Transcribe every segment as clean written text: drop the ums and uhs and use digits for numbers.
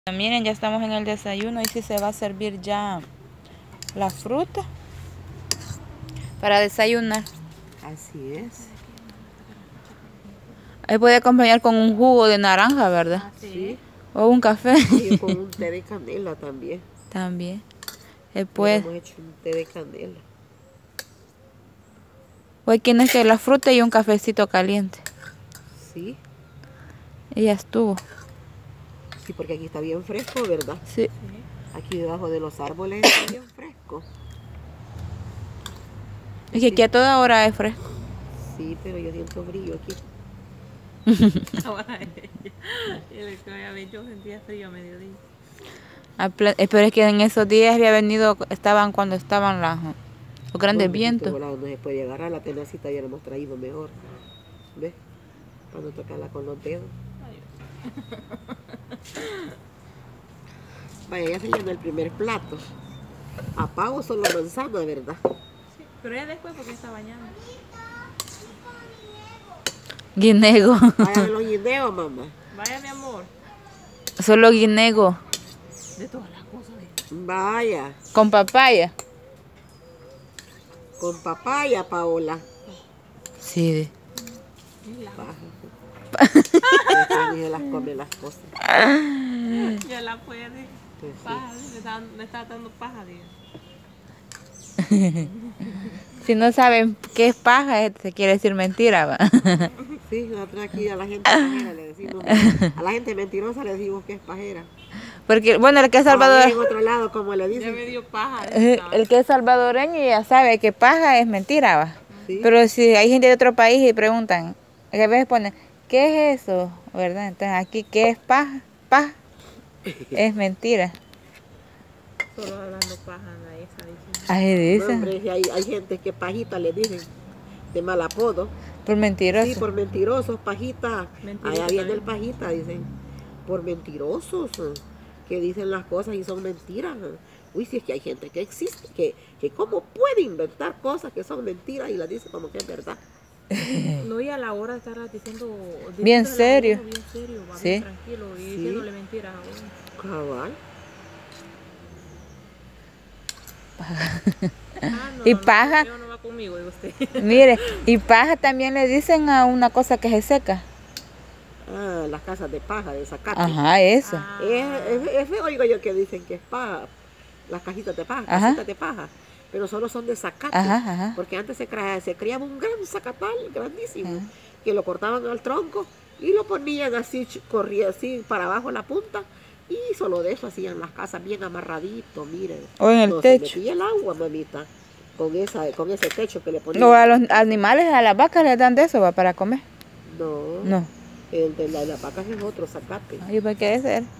Miren, ya estamos en el desayuno y si se va a servir ya la fruta para desayunar. Así es. Ahí puede acompañar con un jugo de naranja, ¿verdad? Ah, sí. O un café. Y con un té de canela también. También. Después, hemos hecho un té de canela. hoy tienes que la fruta y un cafecito caliente. Sí. Y ya estuvo. Sí, porque aquí está bien fresco, ¿verdad? Sí. Aquí debajo de los árboles está bien fresco. Es que aquí a toda hora es fresco. Sí, pero yo siento frío aquí. Ahora yo sentía frío a mediodía. Pero es que en esos días había venido, cuando estaban los grandes vientos. No se puede agarrar la tenacita, ya la hemos traído mejor. ¿Ves? Para no tocarla con los dedos. Vaya, ya se llenó el primer plato. Apago solo manzana, ¿verdad? Sí, pero ya después porque está bañando. Guinego. Vaya los guineos, mamá. Vaya, mi amor. Solo guinego. De todas las cosas. Vaya. Con papaya. Con papaya, Paola. Sí. Paja. Se las come las cosas. Ya la puede. Pues Paja, me está dando paja, digo. Si no saben qué es paja, se quiere decir mentira, ¿va? Sí, nosotros aquí a la gente pajera le decimos, a la gente mentirosa le decimos que es pajera. Porque, bueno, el que es salvadoreño, en otro lado, como le dicen. Ya me dio paja. el que es salvadoreño ya sabe que paja es mentira, ¿va? Sí. Pero si hay gente de otro país y preguntan, a veces ponen, ¿qué es eso? ¿Verdad? Entonces aquí, ¿qué es paja? Paja es mentira. Solo hablando paja, nadie está diciendo. Ahí No, dicen. hombre, hay gente que pajita le dicen, de mal apodo. Por mentiroso. Sí, por mentirosos, pajita. Mentiroso Allá viene también. el pajita, dicen. Por mentirosos, que dicen las cosas y son mentiras. Uy, si es que hay gente que existe, que cómo puede inventar cosas que son mentiras y las dice como que es verdad. No, y a la hora de estar diciendo. Bien serio. Bien serio, va Sí. bien tranquilo y diciéndole mentiras a uno. Cabal. No, Y no, paja. no va conmigo, digo usted. Mire, y paja también le dicen a una cosa que se seca. Ah, las casas de paja, de zacate. Ajá, eso. Es feo, oigo yo, que dicen que es paja, las cajitas de paja, Ajá. casitas de paja, pero solo son de zacate. Ajá. Porque antes se criaba un gran zacatal, grandísimo, que lo cortaban al tronco y lo ponían así, corría así para abajo la punta, y solo de eso hacían las casas bien amarradito, miren. O en el techo. Se metía el agua, mamita, con ese techo que le ponían. O a los animales, a las vacas les dan de eso, ¿va? Para comer. No. No. El de las vacas es otro zacate. Ay, ¿para qué es él?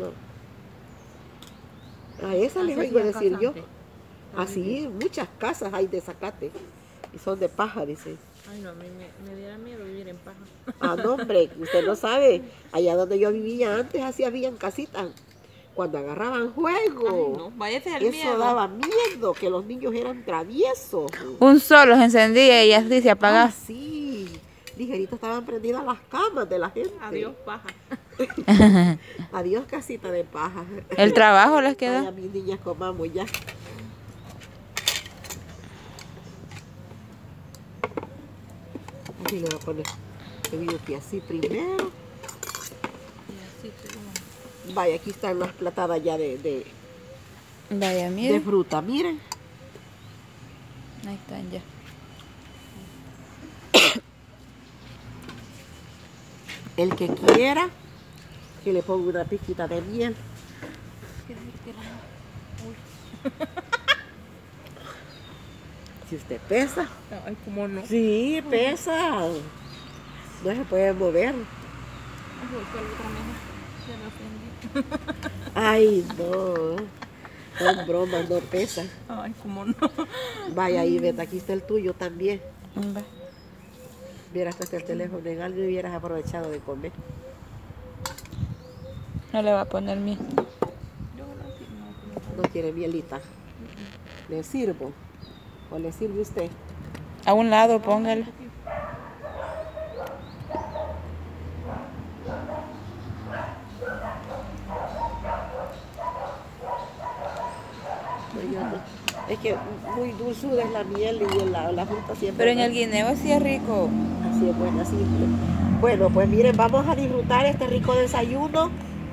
No. A esa les vengo a decir yo. Antes. Así, muchas casas hay de zacate. Y son de paja, dice. Ay, no, a mí me diera miedo vivir en paja. Ah, no, hombre, usted no sabe. Allá donde yo vivía antes, así habían casitas. Cuando agarraban juego. Ay, no, váyase el Eso miedo. daba miedo, que los niños eran traviesos. Un solo se encendía y así se apagaba. Ah, sí. Ligerito estaban prendidas las camas de la gente. Adiós, paja. Adiós, casita de paja. El trabajo les Vaya, quedó. mis niñas, comamos ya. Así le voy a poner. Yo digo que así primero. Y así, pero... Vaya, aquí están las platadas ya de Vaya, mire. fruta, miren. Ahí están ya. El que quiera, que le ponga una pizquita de miel. Si usted pesa. Ay, cómo no. Sí, pesa. No se puede mover. Ay, voy con la otra mesa. Ya me ofendí. Ay, no. Son bromas, no pesa. Ay, cómo no. Vaya, ahí, vete, aquí está el tuyo también. Va. Vieras que está el teléfono en algo y hubieras aprovechado de comer. No le va a poner miel. No quiere mielita. ¿Le sirvo? ¿O le sirve usted? A un lado, póngale. yo no. Es que muy dulzuda es la miel y la fruta siempre. Pero en ¿no? el guineo sí es rico. Así es buena, simple. Bueno, pues miren, vamos a disfrutar este rico desayuno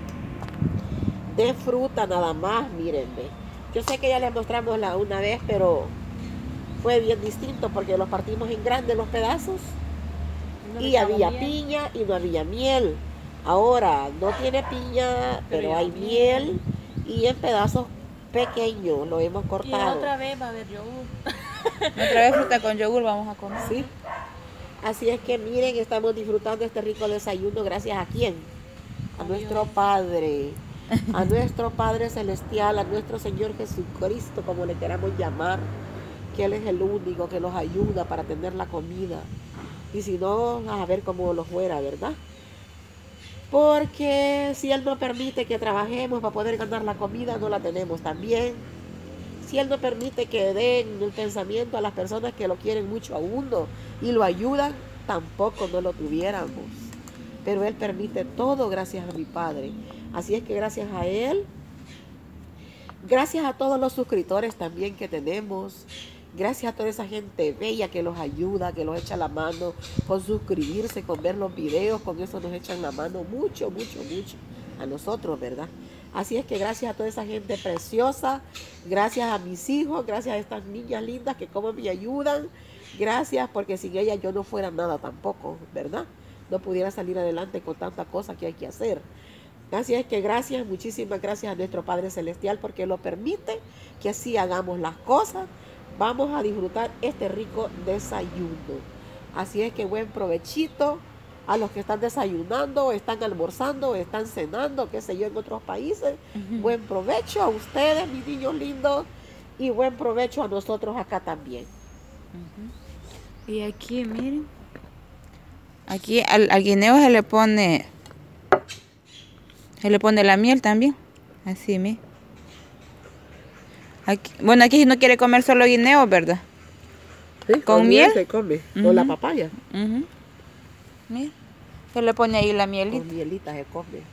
de fruta nada más, miren, ve. Yo sé que ya les mostramos una vez, pero fue bien distinto porque los partimos en grande los pedazos No y le había echamos miel. piña y no había miel. Ahora no tiene piña, pero ya hay miel y en pedazos pequeños lo hemos Y cortado. otra vez va a haber yogur. Otra vez fruta con yogur vamos a comer. Sí. Así es que miren, estamos disfrutando este rico desayuno gracias a quién? A nuestro Padre, a nuestro Padre Celestial, a nuestro Señor Jesucristo, como le queramos llamar, que Él es el único que nos ayuda para tener la comida. Y si no, a ver cómo lo fuera, ¿verdad? Porque si Él no permite que trabajemos para poder ganar la comida, no la tenemos también. Si Él no permite que den el pensamiento a las personas que lo quieren mucho a uno y lo ayudan, tampoco no lo tuviéramos. Pero Él permite todo gracias a mi Padre. Así es que gracias a Él, gracias a todos los suscriptores también que tenemos, gracias a toda esa gente bella que los ayuda, que los echa la mano con suscribirse, con ver los videos, con eso nos echan la mano mucho, mucho, mucho a nosotros, ¿verdad? Así es que gracias a toda esa gente preciosa, gracias a mis hijos, gracias a estas niñas lindas que como me ayudan, gracias porque sin ellas yo no fuera nada tampoco, ¿verdad? No pudiera salir adelante con tanta cosa que hay que hacer. Así es que gracias, muchísimas gracias a nuestro Padre Celestial porque lo permite que así hagamos las cosas. Vamos a disfrutar este rico desayuno. Así es que buen provechito a los que están desayunando, están almorzando, están cenando, qué sé yo, en otros países. Buen provecho a ustedes, mis niños lindos, y buen provecho a nosotros acá también. Y aquí, miren. Aquí al guineo se le pone la miel también. Así, miren. Aquí, bueno, aquí si no quiere comer solo guineo, ¿verdad? ¿Sí? ¿Con miel? Se come, con la Ujú. papaya. Mira, se le pone ahí la Con mielita. mielita se come.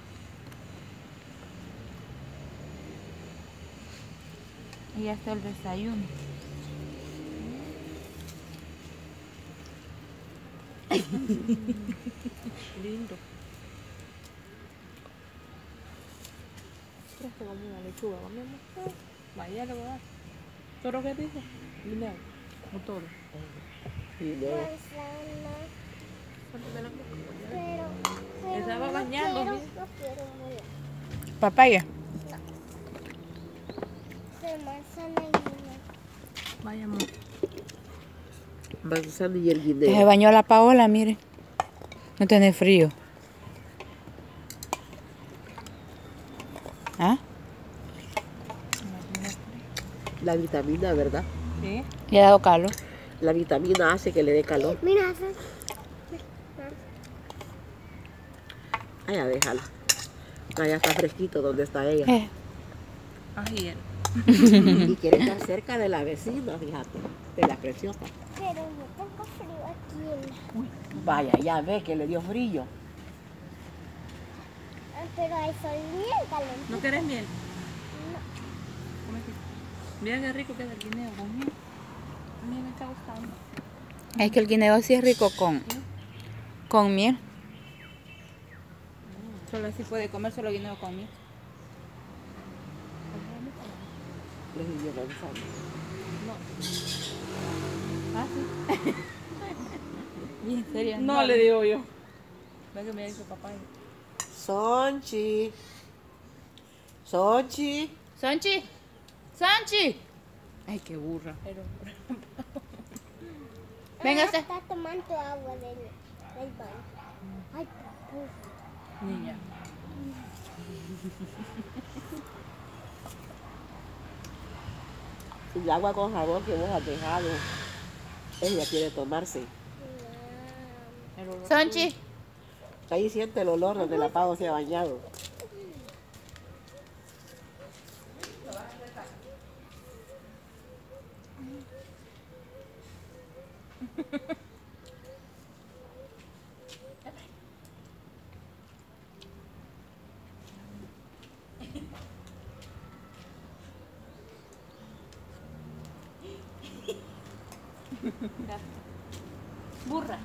Y ya está el desayuno. Lindo. ¿Crees que como una lechuga? ¿Vamos? Vaya, le voy a dar. ¿Todo lo que dijo? Guineo. O todo. Y no, Estaba bañando. No quiero morir. Papaya. De manzana y limón. Vaya, amor. manzana y el Se guineo. bañó la Paola, mire. No tiene frío. ¿Ah? La vitamina, ¿verdad? Sí. Le ha dado calor. La vitamina hace que le dé calor. Mira, eso. Allá déjala. Allá está fresquito donde está ella. Ají. Y quiere estar cerca de la vecina, fíjate, de la preciosa. Pero yo tengo frío aquí. Vaya, ya ve que le dio frío. Pero hay sol bien caliente. ¿No querés miel? Mira qué rico que es el guineo con miel. A mí me está gustando. Es que el guineo sí es rico con miel. Solo así puede comer solo guineo con miel. Le dio manzana. Ah, sí. Y en serio. No le digo yo. Ve que me dice papá. Sonchi. Sonchi. Sanchi. Sanchi. Ay, qué burra. Venga, usted. Está tomando agua del baño. Ay, papu. Niña. El agua con jabón que vos has dejado. Ella quiere tomarse. Sanchi. Ahí siente el olor donde la Pau se ha bañado. Burra.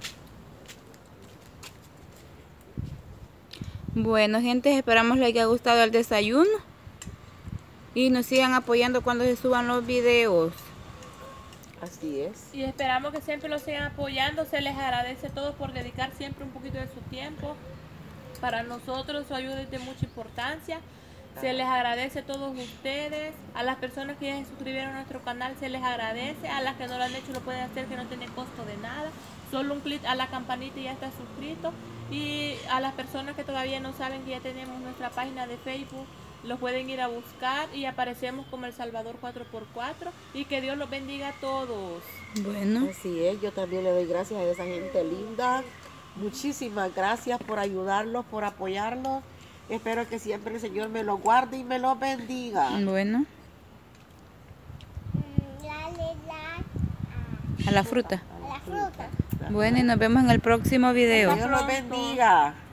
Bueno, gente, esperamos les haya gustado el desayuno y nos sigan apoyando cuando se suban los videos. Así es. Y esperamos que siempre los sigan apoyando. Se les agradece a todos por dedicar siempre un poquito de su tiempo. Para nosotros su ayuda es de mucha importancia. Se les agradece a todos ustedes. A las personas que ya se suscribieron a nuestro canal se les agradece. A las que no lo han hecho lo pueden hacer, que no tiene costo de nada. Solo un clic a la campanita y ya está suscrito. Y a las personas que todavía no saben que ya tenemos nuestra página de Facebook, los pueden ir a buscar y aparecemos como El Salvador 4x4. Y que Dios los bendiga a todos. Bueno, Así es, yo también le doy gracias a esa gente linda. Muchísimas gracias por ayudarlos, por apoyarlos. Espero que siempre el Señor me los guarde y me los bendiga. bueno, Dale like a la fruta. a la fruta. Bueno, y nos vemos en el próximo video. Dios los bendiga.